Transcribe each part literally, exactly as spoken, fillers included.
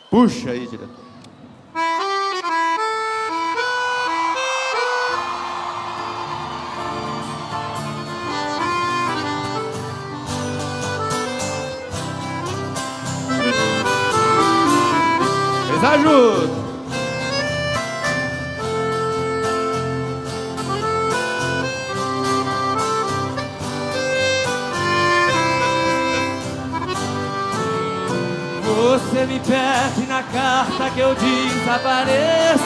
Puxa aí, diretor. Eles ajudam. Você me pede na carta que eu desapareça,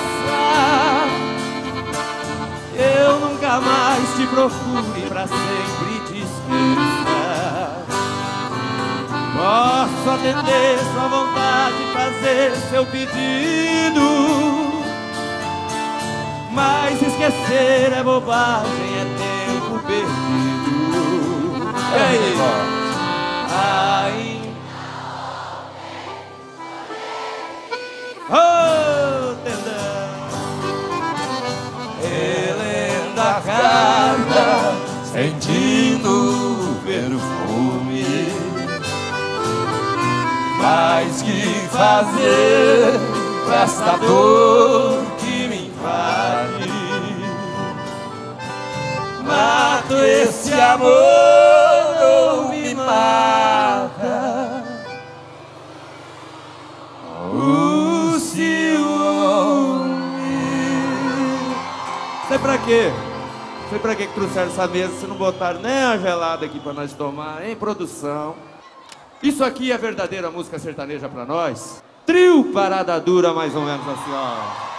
eu nunca mais te procure, pra sempre te esqueça. Posso atender sua vontade, fazer seu pedido, mas esquecer é bobagem, é tempo perdido. E aí? Ai, oh, tendão, relendo a carta, sentindo o perfume. Mas que fazer com esta dor que me invade? Mato esse amor ou me mata o ciúme. Sei pra quê? Sei pra quê que trouxeram essa mesa se não botaram nem a gelada aqui pra nós tomar, hein, produção? Isso aqui é verdadeira música sertaneja pra nós? Trio Parada Dura, mais ou menos assim, ó.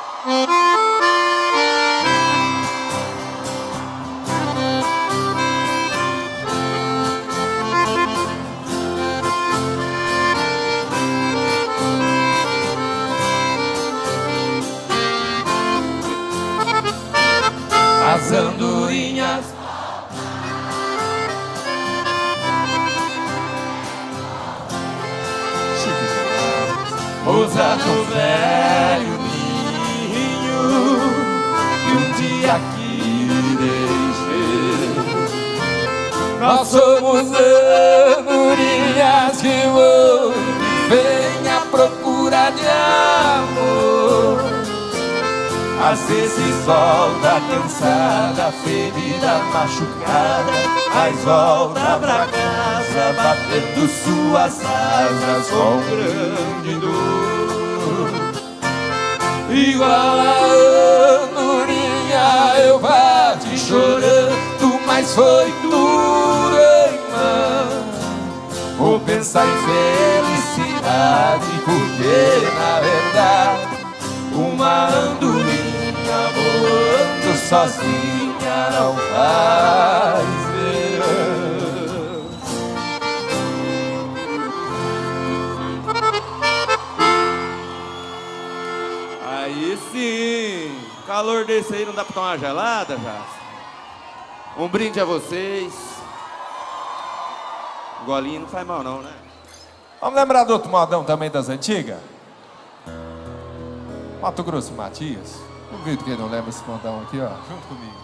As andorinhas pousa no velho ninho e um dia que deixei. Nós somos andorinhas que voam e vêm à procura de amor. Às vezes volta cansada, ferida, machucada, mas volta pra casa batendo suas asas com grande dor. Igual a andorinha eu bati chorando, mas foi tua irmã. Vou pensar em felicidade, porque na verdade uma andorinha voando sozinha não faz verão. Aí sim, calor desse aí não dá pra tomar uma gelada, já? Um brinde a vocês. Um golinho não faz mal não, né? Vamos lembrar do outro modão também das antigas? Mato Grosso e Matias. Duvido que ele não lembra esse modão aqui, ó. Junto comigo.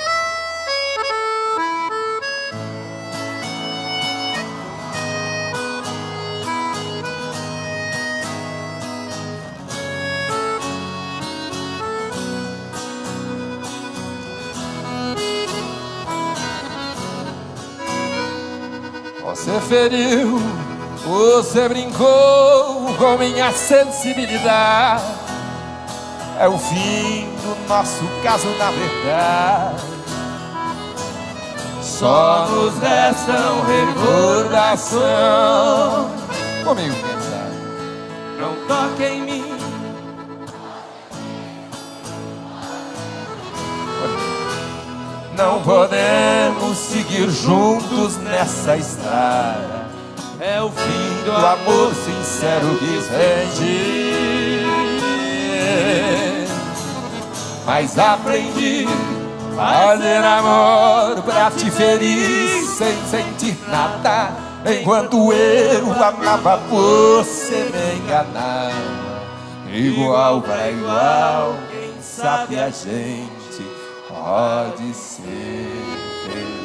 Você feriu, você brincou com minha sensibilidade. É o fim do nosso caso, na verdade. Só nos resta um recordação. Comigo, quem sabe? Não toque em mim. Não podemos seguir juntos nessa estrada. É o fim do amor sincero que senti. Mas aprendi a fazer amor pra te ferir sem sentir nada. Enquanto eu amava, você me enganava. Igual pra igual, quem sabe a gente pode ser feliz.